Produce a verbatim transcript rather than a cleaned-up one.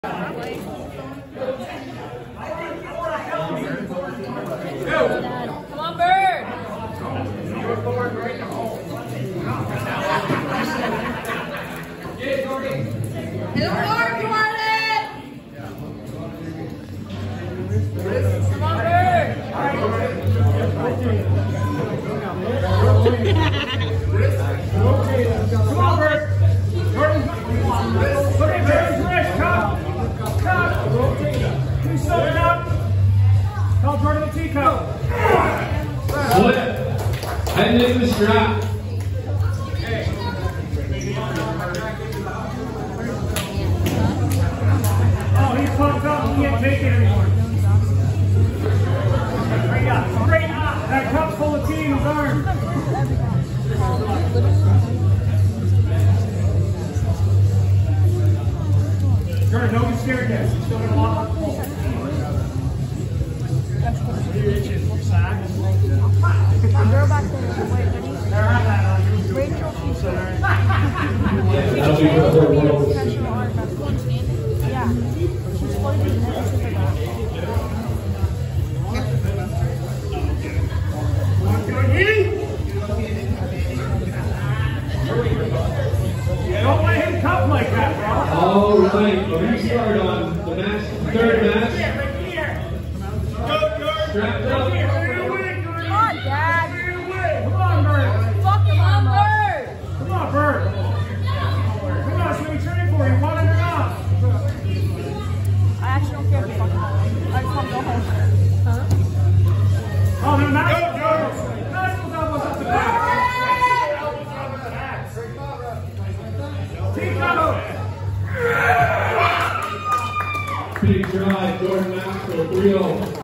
Come on, Bird! Hello, Lord, come on in! Come on, Bird! Come on, Bird! Jordan! Look at Jordan's wrist! Cut! Cut! Can you slow it up? Tell Jordan the teacup. Flip. Head into the strap. Oh, he's pumped up. He can't take it anymore. Straight up. Straight up. That cup's full of tea in his arm. Jordan, don't be scared yet. He's still got a lot more pull. Girl back there. Wait, ready? Rachel, she's there. That'll be for her world. Yeah. She's floating in the Pacific. Don't let him cup like that, bro. All right, restart on the match, third match. Strapped up. Come on, Dad. Come on, Bird. Fucking Come on, mama. Bird! Come on, Bird. Come on, that's what he's training for. You want it or not? I actually don't care if you fucking mama. I just want to go home. Oh, no, not go, go. National elbows up the back. Teacup. Big drive, Jordan Maxwell, three oh.